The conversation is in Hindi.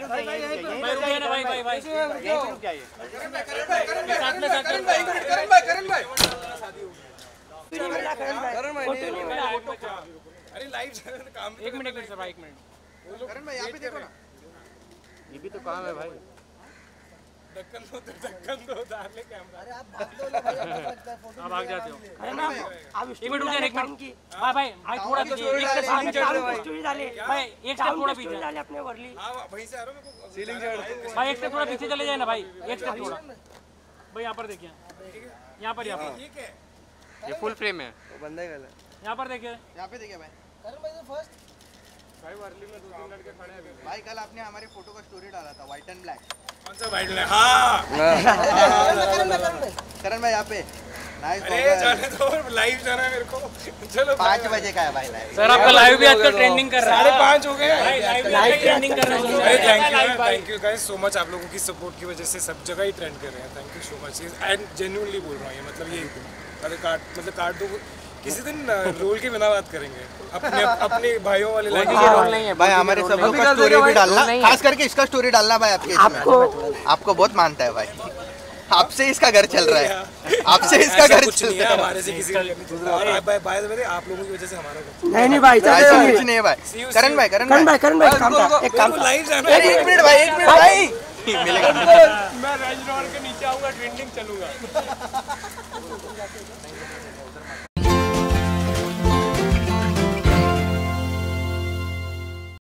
रुकिए ना भाई भाई भाई रुक जाइए साथ में करण भाई अरे लाइव काम। एक मिनट सर भाई, एक मिनट करण भाई यहाँ पे देखो ना, ये भी तो काम है भाई। ढक्कन दो डाले कैमरा। अरे आप भाग दो ना भाई, आप भाग जाते हो। अरे ना आप एक मिनट रुक जाए, एक मिनट भाई भाई भाई थोड़ा पीछे एक स्टेप स्टोरी डाले भाई, एक स्टेप थोड़ा पीछे डाले अपने वर्ली। हाँ वहीं से आ रहा हूँ मैं, सीलिंग से भाई, एक स्टेप थोड़ा पीछे चले जाए ना भाई, एक स्टेप थोड़ा भाई। यहाँ पर देखिए, यहाँ पर ठीक है। ये फुल फ्रेम है। वो बंदा ही गलत। यहाँ पर देखिए, यहाँ पे देखिए भाई। करण भाई तो फर्स्ट भाई वर्ली में 2-3 लड़के खड़े हैं भाई। कल आपने हमारे फोटो का स्टोरी डाला था व्हाइट एंड ब्लैक। कौन सा व्हाइट ब्लैक? हाँ करण भाई यहाँ पे नाइस। अरे जाने दो, लाइव जाना है मेरे को। चलो 5 बजे का है भाई लाइव। सर आपका लाइव भी आजकल ट्रेंडिंग कर रहा है। 5:30 हो गए लाइव ट्रेंडिंग कर रहा है। अरे thank you guys so much, आप लोगों की सपोर्ट की वजह से सब जगह ही ट्रेंड कर रहे हैं। Thank you so much and genuinely बोल रहा हूँ ये, मतलब यही अरे काट दो किसी दिन रोल के बिना बात करेंगे। अपने भाइयों वाले लाइन रोल नहीं है भाई, हमारे सब लोग का स्टोरी भी डालना, खास करके इसका स्टोरी डालना भाई। आपको बहुत मानता है भाई, आपसे इसका घर चल रहा है, आपसे इसका घर चल रहा है। हमारे से किसी बाय द वे आप लोगों की वजह से हमारा घर। नहीं भाई ऐसा कुछ नहीं है भाई। करण भाई करण भाई एक काम लाइव जाना। एक मिनट भाई मिलेगा। मैं रेंज रोवर के नीचे आऊंगा, ट्रेंडिंग चलूंगा।